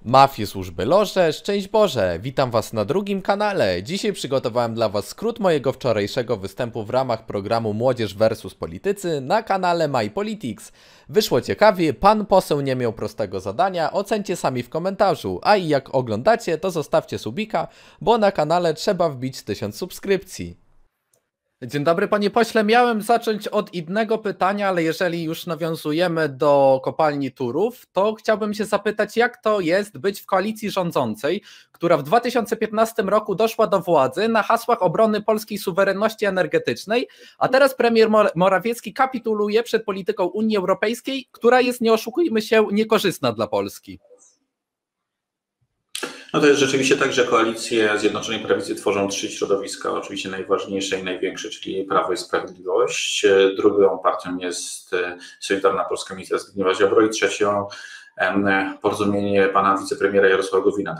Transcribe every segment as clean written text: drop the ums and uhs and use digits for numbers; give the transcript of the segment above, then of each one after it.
Mafie, służby, loże, szczęść Boże! Witam Was na drugim kanale. Dzisiaj przygotowałem dla Was skrót mojego wczorajszego występu w ramach programu Młodzież vs. Politycy na kanale MyPolitics. Wyszło ciekawie, pan poseł nie miał prostego zadania, ocencie sami w komentarzu, a i jak oglądacie, to zostawcie subika, bo na kanale trzeba wbić 1000 subskrypcji. Dzień dobry panie pośle, miałem zacząć od innego pytania, ale jeżeli już nawiązujemy do kopalni Turów, to chciałbym się zapytać, jak to jest być w koalicji rządzącej, która w 2015 roku doszła do władzy na hasłach obrony polskiej suwerenności energetycznej, a teraz premier Morawiecki kapituluje przed polityką Unii Europejskiej, która jest, nie oszukujmy się, niekorzystna dla Polski. No to jest rzeczywiście tak, że koalicje Zjednoczonej Prawicy tworzą trzy środowiska, oczywiście najważniejsze i największe, czyli Prawo i Sprawiedliwość. Drugą partią jest Solidarna Polska ministra Zbigniewa Ziobro i trzecią porozumienie pana wicepremiera Jarosława Gowina.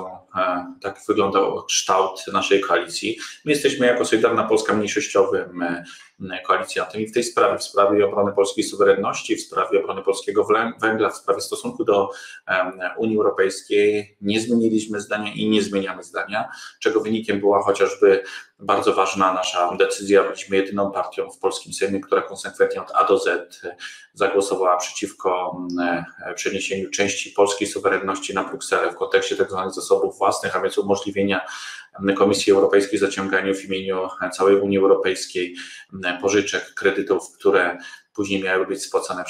Tak wyglądał kształt naszej koalicji. My jesteśmy jako Solidarna Polska mniejszościowym koalicjantem i w tej sprawie, w sprawie obrony polskiej suwerenności, w sprawie obrony polskiego węgla, w sprawie stosunku do Unii Europejskiej nie zmieniliśmy zdania i nie zmieniamy zdania, czego wynikiem była chociażby bardzo ważna nasza decyzja. Byliśmy jedyną partią w polskim Sejmie, która konsekwentnie od A do Z zagłosowała przeciwko przeniesieniu części polskiej suwerenności na Brukselę w kontekście tzw. zasobów własnych, a więc umożliwienia Komisji Europejskiej zaciąganiu w imieniu całej Unii Europejskiej pożyczek, kredytów, które później miały być spłacane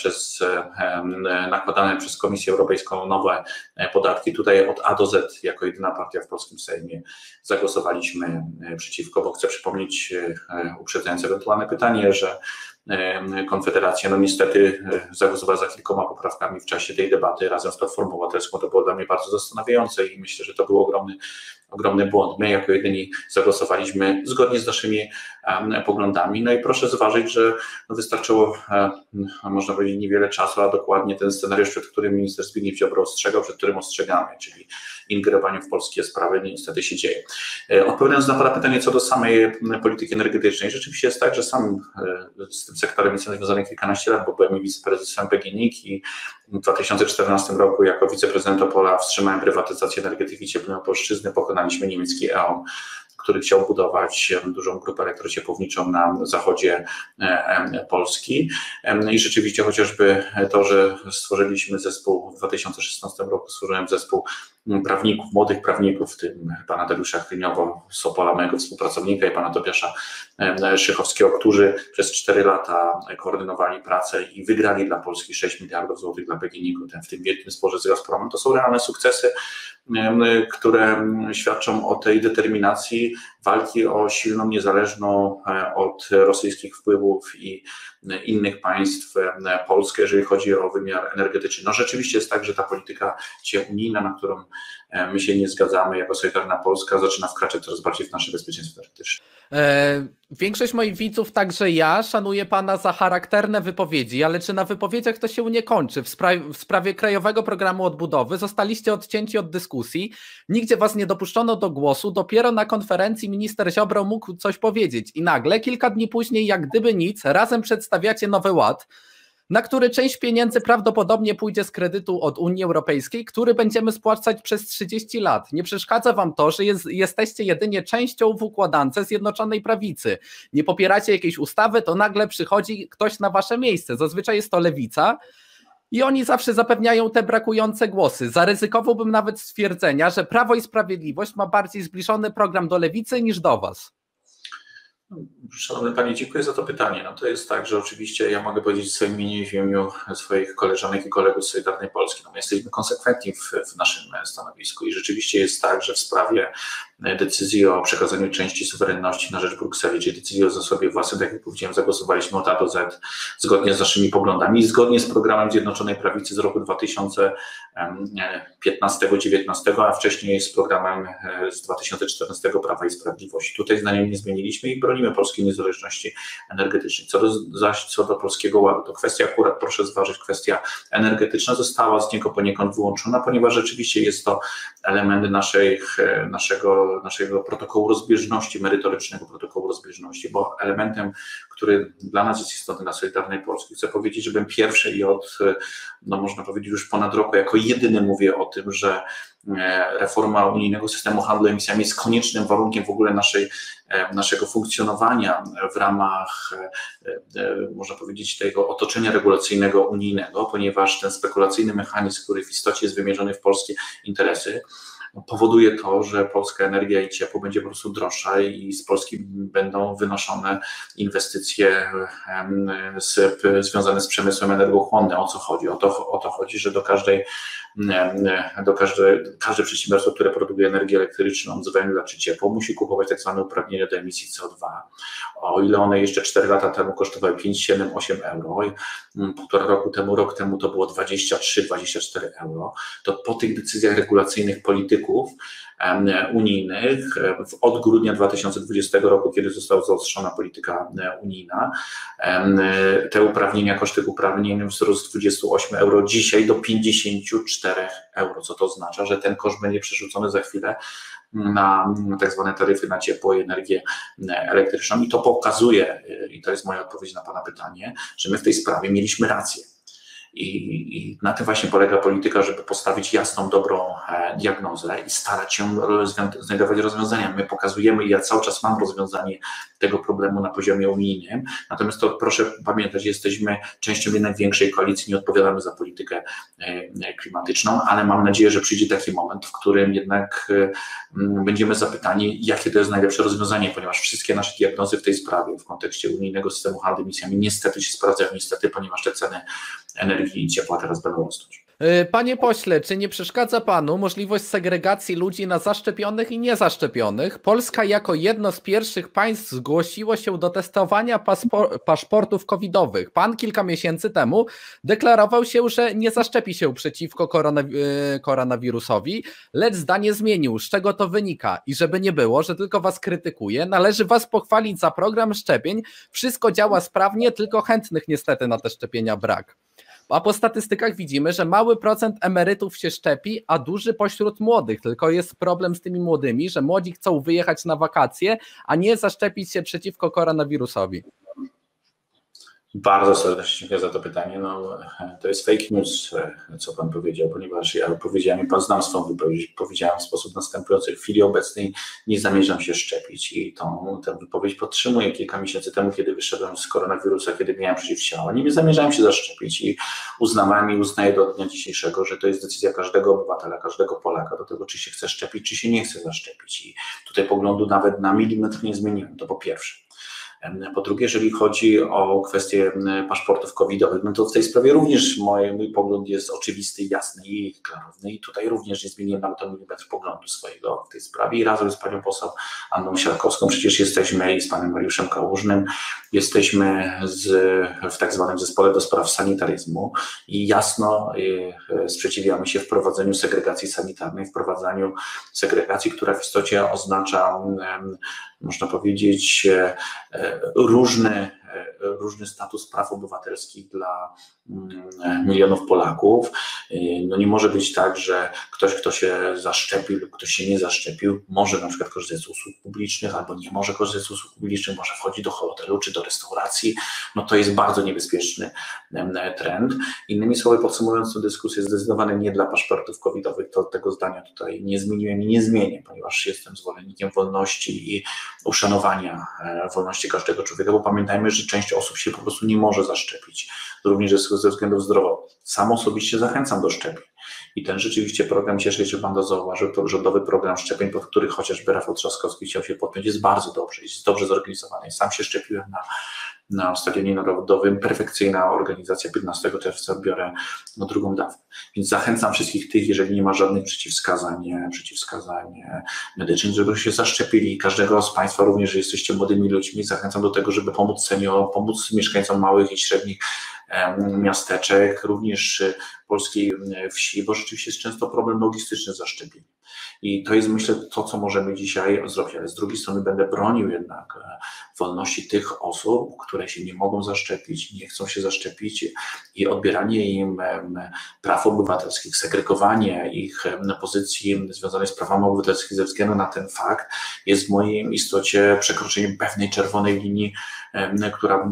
nakładane przez Komisję Europejską nowe podatki. Tutaj od A do Z jako jedyna partia w polskim Sejmie zagłosowaliśmy przeciwko, bo chcę przypomnieć, uprzedzając ewentualne pytanie, że Konfederacja niestety zagłosowała za kilkoma poprawkami w czasie tej debaty razem z Platformą Obywatelską. To było dla mnie bardzo zastanawiające i myślę, że to był ogromny błąd. My jako jedyni zagłosowaliśmy zgodnie z naszymi poglądami. No i proszę zważyć, że wystarczyło, można powiedzieć, niewiele czasu, a dokładnie ten scenariusz, przed którym minister Zbigniew Ziobro ostrzegał, przed którym ostrzegamy, czyli ingerowaniu w polskie sprawy, niestety się dzieje. Odpowiadając na pana pytanie co do samej polityki energetycznej, rzeczywiście jest tak, że sam z tym sektorem jestem związany kilkanaście lat, bo byłem wiceprezesem PGNiG i w 2014 roku jako wiceprezydent Opola wstrzymałem prywatyzację energetyki Cieplnopolszczyzny, pokonaliśmy niemiecki E.ON, który chciał budować dużą grupę elektrociepłowniczą na zachodzie Polski. I rzeczywiście chociażby to, że stworzyliśmy zespół w 2016 roku, stworzyłem zespół prawników, młodych prawników, w tym pana Dariusza Chryniową z Opola, mojego współpracownika, i pana Tobiasza Szychowskiego, którzy przez 4 lata koordynowali pracę i wygrali dla Polski 6 miliardów złotych dla PGNiG-u w tym wielkim sporze z Gazpromem. To są realne sukcesy, które świadczą o tej determinacji walki o silną, niezależną od rosyjskich wpływów i innych państw Polskę, jeżeli chodzi o wymiar energetyczny. No rzeczywiście jest tak, że ta polityka unijna, na którą my się nie zgadzamy jako Solidarna Polska, zaczyna wkraczać coraz bardziej w nasze bezpieczeństwo energetyczne. Większość moich widzów, także ja, szanuje pana za charakterne wypowiedzi, ale czy na wypowiedziach to się nie kończy? W sprawie Krajowego Programu Odbudowy zostaliście odcięci od dyskusji, nigdzie was nie dopuszczono do głosu, dopiero na konferencji minister Ziobro mógł coś powiedzieć i nagle, kilka dni później, jak gdyby nic, razem przedstawiacie Nowy Ład, na który część pieniędzy prawdopodobnie pójdzie z kredytu od Unii Europejskiej, który będziemy spłacać przez 30 lat. Nie przeszkadza wam to, że jesteście jedynie częścią w układance Zjednoczonej Prawicy. Nie popieracie jakiejś ustawy, to nagle przychodzi ktoś na wasze miejsce. Zazwyczaj jest to Lewica i oni zawsze zapewniają te brakujące głosy. Zaryzykowałbym nawet stwierdzenia, że Prawo i Sprawiedliwość ma bardziej zbliżony program do Lewicy niż do was. Szanowny panie, dziękuję za to pytanie. No to jest tak, że oczywiście ja mogę powiedzieć w swoim imieniu i w imieniu swoich koleżanek i kolegów z Solidarnej Polski. No my jesteśmy konsekwentni w naszym stanowisku i rzeczywiście jest tak, że w sprawie decyzji o przekazaniu części suwerenności na rzecz Brukseli, czyli decyzji o zasobie własnym, tak jak powiedziałem, zagłosowaliśmy od A do Z zgodnie z naszymi poglądami i zgodnie z programem Zjednoczonej Prawicy z roku 2015-19, a wcześniej z programem z 2014 Prawa i Sprawiedliwości. Tutaj zdania nie zmieniliśmy i bronimy polskiej niezależności energetycznej. Co do Polskiego Ładu, to kwestia akurat, proszę zważyć, kwestia energetyczna została z niego poniekąd wyłączona, ponieważ rzeczywiście jest to element naszego protokołu rozbieżności, merytorycznego protokołu rozbieżności, bo elementem, który dla nas jest istotny, dla Solidarnej Polski. Chcę powiedzieć, że byłem pierwszy i od, no można powiedzieć, już ponad roku jako jedyny mówię o tym, że reforma unijnego systemu handlu emisjami jest koniecznym warunkiem w ogóle naszego funkcjonowania w ramach, można powiedzieć, tego otoczenia regulacyjnego unijnego, ponieważ ten spekulacyjny mechanizm, który w istocie jest wymierzony w polskie interesy, powoduje to, że polska energia i ciepło będzie po prostu droższa i z Polski będą wynoszone inwestycje związane z przemysłem energochłonnym. O co chodzi? O to chodzi, że każde przedsiębiorstwo, które produkuje energię elektryczną z węgla czy ciepło, musi kupować tak zwane uprawnienia do emisji CO2. O ile one jeszcze 4 lata temu kosztowały 5, 7, 8 euro, półtora rok temu to było 23-24 euro, to po tych decyzjach regulacyjnych polityków unijnych od grudnia 2020 roku, kiedy została zaostrzona polityka unijna, te uprawnienia, koszt tych uprawnień wzrósł z 28 euro dzisiaj do 54 euro, co to oznacza, że ten koszt będzie przerzucony za chwilę na tak zwane taryfy na ciepło i energię elektryczną i to pokazuje, i to jest moja odpowiedź na Pana pytanie, że my w tej sprawie mieliśmy rację. I na tym właśnie polega polityka, żeby postawić jasną, dobrą diagnozę i starać się znajdować rozwiązania. My pokazujemy, i ja cały czas mam rozwiązanie tego problemu na poziomie unijnym, natomiast to proszę pamiętać, jesteśmy częścią jednak większej koalicji, nie odpowiadamy za politykę klimatyczną, ale mam nadzieję, że przyjdzie taki moment, w którym jednak będziemy zapytani, jakie to jest najlepsze rozwiązanie, ponieważ wszystkie nasze diagnozy w tej sprawie w kontekście unijnego systemu handlu emisjami niestety się sprawdzają, ponieważ te ceny energii i ciepła teraz będą rosnąć. Panie pośle, czy nie przeszkadza Panu możliwość segregacji ludzi na zaszczepionych i niezaszczepionych? Polska jako jedno z pierwszych państw zgłosiło się do testowania paszportów covidowych. Pan kilka miesięcy temu deklarował się, że nie zaszczepi się przeciwko koronawirusowi, lecz zdanie zmienił. Z czego to wynika? I żeby nie było, że tylko Was krytykuje, należy Was pochwalić za program szczepień. Wszystko działa sprawnie, tylko chętnych niestety na te szczepienia brak. A po statystykach widzimy, że mały procent emerytów się szczepi, a duży pośród młodych. Tylko jest problem z tymi młodymi, że młodzi chcą wyjechać na wakacje, a nie zaszczepić się przeciwko koronawirusowi. Bardzo serdecznie dziękuję za to pytanie. No, to jest fake news, co Pan powiedział, ponieważ ja powiedziałem i Pan znam swoją wypowiedź, powiedziałem w sposób następujący. W chwili obecnej nie zamierzam się szczepić i tę wypowiedź podtrzymuję. Kilka miesięcy temu, kiedy wyszedłem z koronawirusa, kiedy miałem przeciwciała, nie zamierzałem się zaszczepić i uznawałem i uznaję do dnia dzisiejszego, że to jest decyzja każdego obywatela, każdego Polaka do tego, czy się chce szczepić, czy się nie chce zaszczepić. I tutaj poglądu nawet na milimetr nie zmieniłem, to po pierwsze. Po drugie, jeżeli chodzi o kwestię paszportów covidowych, no to w tej sprawie również mój pogląd jest oczywisty, jasny i klarowny i tutaj również nie zmieniłem nawet o milimetr poglądu swojego w tej sprawie i razem z panią poseł Anną Siarkowską przecież jesteśmy i z panem Mariuszem Kałużnym, jesteśmy w tak zwanym zespole do spraw sanitaryzmu i jasno sprzeciwiamy się wprowadzeniu segregacji sanitarnej, wprowadzaniu segregacji, która w istocie oznacza, można powiedzieć, różny status praw obywatelskich dla milionów Polaków. No nie może być tak, że ktoś, kto się zaszczepił lub ktoś się nie zaszczepił, może na przykład korzystać z usług publicznych albo nie może korzystać z usług publicznych, może wchodzić do hotelu czy do restauracji. No to jest bardzo niebezpieczny trend. Innymi słowy, podsumowując tę dyskusję, zdecydowanie nie dla paszportów covidowych, to tego zdania tutaj nie zmieniłem i nie zmienię, ponieważ jestem zwolennikiem wolności i uszanowania wolności każdego człowieka, bo pamiętajmy, że część osób się po prostu nie może zaszczepić, również ze względów zdrowotnych. Sam osobiście zachęcam do szczepień. I ten rzeczywiście program, cieszę się, że Pan to zauważył, to rządowy program szczepień, pod który chociażby Rafał Trzaskowski chciał się podpiąć, jest bardzo dobrze, jest dobrze zorganizowany. Sam się szczepiłem na Stadionie Narodowym, perfekcyjna organizacja, 15 czerwca biorę drugą dawkę. Więc zachęcam wszystkich tych, jeżeli nie ma żadnych przeciwwskazań medycznych, żeby się zaszczepili. Każdego z Państwa, również że jesteście młodymi ludźmi, zachęcam do tego, żeby pomóc seniorom, pomóc mieszkańcom małych i średnich miasteczek, również polskiej wsi, bo rzeczywiście jest często problem logistyczny zaszczepień. I to jest, myślę, to, co możemy dzisiaj zrobić, ale z drugiej strony będę bronił jednak wolności tych osób, które się nie mogą zaszczepić, nie chcą się zaszczepić i odbieranie im praw obywatelskich, segregowanie ich pozycji związanej z prawami obywatelskimi ze względu na ten fakt jest w mojej istocie przekroczeniem pewnej czerwonej linii która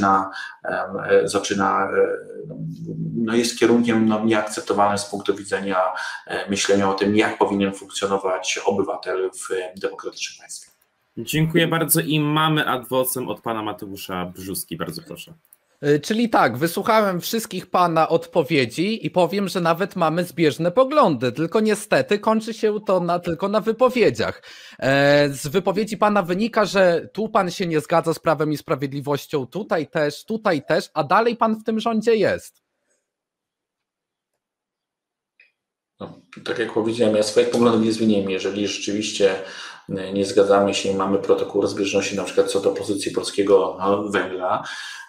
jest kierunkiem nieakceptowalnym z punktu widzenia myślenia o tym, jak powinien funkcjonować obywatel w demokratycznym państwie. Dziękuję bardzo i mamy ad vocem od pana Mateusza Brzóski, bardzo proszę. Czyli tak, wysłuchałem wszystkich pana odpowiedzi i powiem, że nawet mamy zbieżne poglądy, tylko niestety kończy się to tylko na wypowiedziach. Z wypowiedzi pana wynika, że tu pan się nie zgadza z Prawem i Sprawiedliwością, tutaj też, a dalej pan w tym rządzie jest. No, tak jak powiedziałem, ja swoich poglądów nie zmieniłem. Jeżeli rzeczywiście nie zgadzamy się i mamy protokół rozbieżności, na przykład co do pozycji polskiego węgla,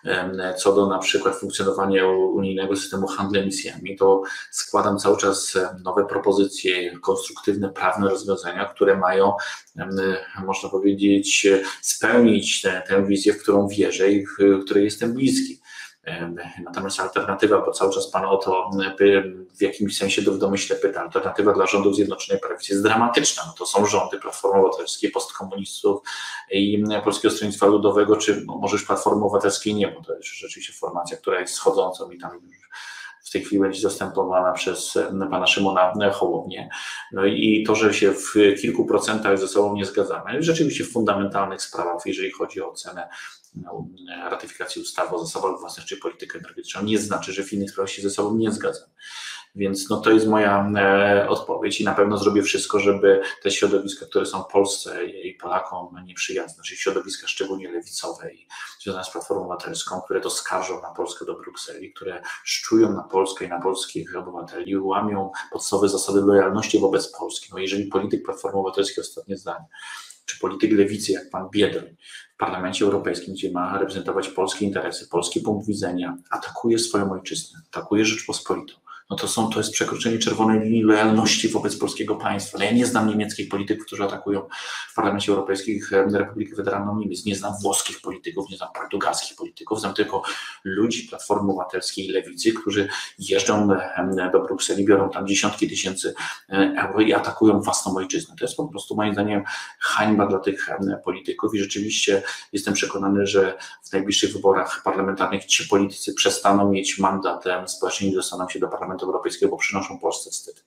co do na przykład funkcjonowania unijnego systemu handlu emisjami, to składam cały czas nowe propozycje, konstruktywne, prawne rozwiązania, które mają, można powiedzieć, spełnić tę wizję, w którą wierzę i w której jestem bliski. Natomiast alternatywa, bo cały czas pan o to w jakimś sensie w domyśle pyta, alternatywa dla rządów Zjednoczonej Prawicy jest dramatyczna. No to są rządy Platformy Obywatelskiej, postkomunistów i Polskiego Stronnictwa Ludowego, czy może już Platformy Obywatelskiej nie, bo to jest rzeczywiście formacja, która jest schodzącą i tam w tej chwili będzie zastępowana przez pana Szymona Hołownię. No i to, że się w kilku procentach ze sobą nie zgadzamy, rzeczywiście w fundamentalnych sprawach, jeżeli chodzi o ocenę ratyfikacji ustawy o zasobach własnych czy politykę energetyczną, nie znaczy, że w innych sprawach się ze sobą nie zgadzamy. Więc no to jest moja odpowiedź i na pewno zrobię wszystko, żeby te środowiska, które są Polsce i Polakom nieprzyjazne, czyli środowiska szczególnie lewicowe i związane z Platformą Obywatelską, które to skarżą na Polskę do Brukseli, które szczują na Polskę i na polskich obywateli, łamią podstawowe zasady lojalności wobec Polski. No jeżeli polityk Platformy Obywatelskiej, ostatnie zdanie, czy polityk lewicy, jak pan Biedroń w Parlamencie Europejskim, gdzie ma reprezentować polskie interesy, polski punkt widzenia, atakuje swoją ojczyznę, atakuje Rzeczpospolitą, no to jest przekroczenie czerwonej linii lojalności wobec polskiego państwa. No ja nie znam niemieckich polityków, którzy atakują w Parlamencie Europejskim Republikę Federalną Niemiec, nie znam włoskich polityków, nie znam portugalskich polityków, znam tylko ludzi Platformy Obywatelskiej i Lewicy, którzy jeżdżą do Brukseli, biorą tam dziesiątki tysięcy euro i atakują własną ojczyznę. To jest po prostu moim zdaniem hańba dla tych polityków i rzeczywiście jestem przekonany, że w najbliższych wyborach parlamentarnych ci politycy przestaną mieć mandat społeczny i dostaną się do Parlamentu Europejskiego, bo przynoszą Polsce wstyd.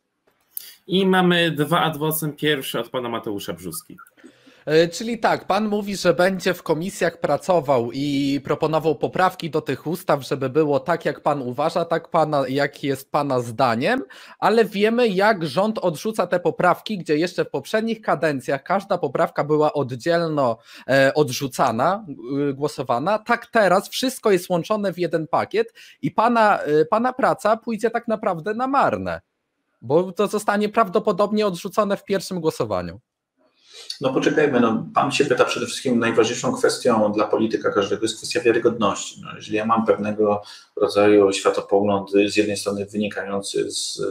I mamy dwa ad vocem. Pierwszy od pana Mateusza Brzóski. Czyli tak, pan mówi, że będzie w komisjach pracował i proponował poprawki do tych ustaw, żeby było tak, jak pan uważa, jak jest pana zdaniem, ale wiemy, jak rząd odrzuca te poprawki, gdzie jeszcze w poprzednich kadencjach każda poprawka była oddzielno odrzucana, głosowana. Tak teraz wszystko jest łączone w jeden pakiet i pana praca pójdzie tak naprawdę na marne, bo to zostanie prawdopodobnie odrzucone w pierwszym głosowaniu. No poczekajmy, no, pan się pyta przede wszystkim, najważniejszą kwestią dla polityka każdego jest kwestia wiarygodności. No, jeżeli ja mam pewnego rodzaju światopogląd z jednej strony wynikający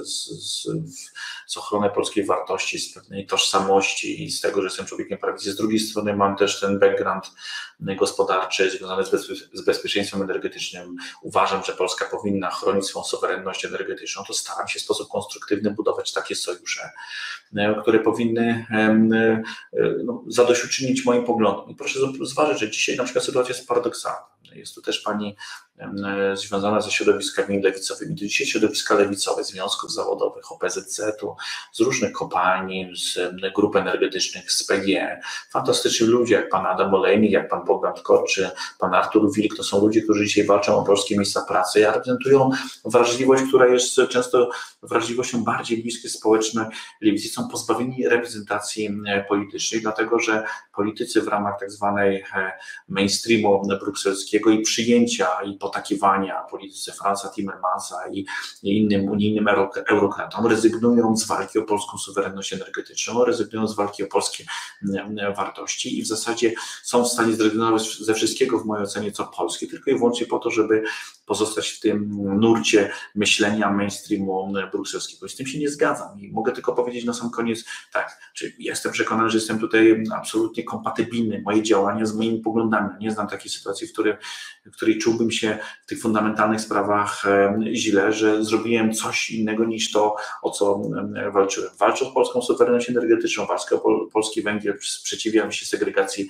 z ochrony polskiej wartości, z pewnej tożsamości i z tego, że jestem człowiekiem prawicy, z drugiej strony mam też ten background gospodarczy związany z bezpieczeństwem energetycznym. Uważam, że Polska powinna chronić swoją suwerenność energetyczną, to staram się w sposób konstruktywny budować takie sojusze, które powinny zadośćuczynić moim poglądom. I proszę zważyć, że dzisiaj na przykład sytuacja jest paradoksalna. Jest tu też pani związana ze środowiskami lewicowymi. To dzisiaj środowiska lewicowe, związków zawodowych, OPZZ-u, z różnych kopalni, z grup energetycznych, z PGE. Fantastyczni ludzie, jak pan Adam Olejnik, jak pan Bogdan Korczy, pan Artur Wilk, to są ludzie, którzy dzisiaj walczą o polskie miejsca pracy i reprezentują wrażliwość, która jest często wrażliwością bardziej bliskiej społecznej lewicy. Są pozbawieni reprezentacji politycznej, dlatego że politycy w ramach tak zwanej mainstreamu brukselskiego i przyjęcia i potakiwania polityce Franza Timmermansa i innym unijnym eurokratom rezygnują z walki o polską suwerenność energetyczną, rezygnują z walki o polskie wartości i w zasadzie są w stanie zrezygnować ze wszystkiego w mojej ocenie co polskie, tylko i wyłącznie po to, żeby pozostać w tym nurcie myślenia mainstreamu brukselskiego. I z tym się nie zgadzam i mogę tylko powiedzieć na sam koniec, tak, czy jestem przekonany, że jestem tutaj absolutnie kompatybilny, moje działania z moimi poglądami. Nie znam takiej sytuacji, w której której czułbym się w tych fundamentalnych sprawach źle, że zrobiłem coś innego niż to, o co walczyłem. Walczę o polską suwerenność energetyczną, walczę o polski węgiel, sprzeciwiam się segregacji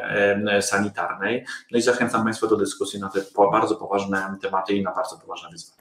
sanitarnej. No i zachęcam Państwa do dyskusji na te bardzo poważne tematy i na bardzo poważne wyzwania.